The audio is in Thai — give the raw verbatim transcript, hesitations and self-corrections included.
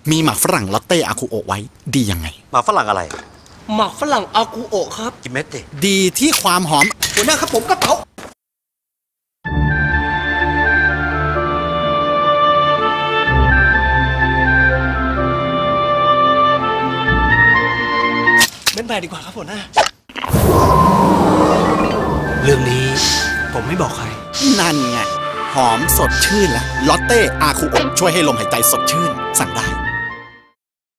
มีหมักฝรั่งลอตเต้อาคุโอะไว้ดียังไงหมักฝรั่งอะไรหมักฝรั่งอากุโอะครับกินเม็ดดิดีที่ความหอมหัวหน้าครับผมกระเป๋าเม้นไปดีกว่าครับหัวหน้าเรื่องนี้ผมไม่บอกใครนั่นไงหอมสดชื่นแล้วลอตเต้อาคุโอะช่วยให้ลมหายใจสดชื่นสั่งได้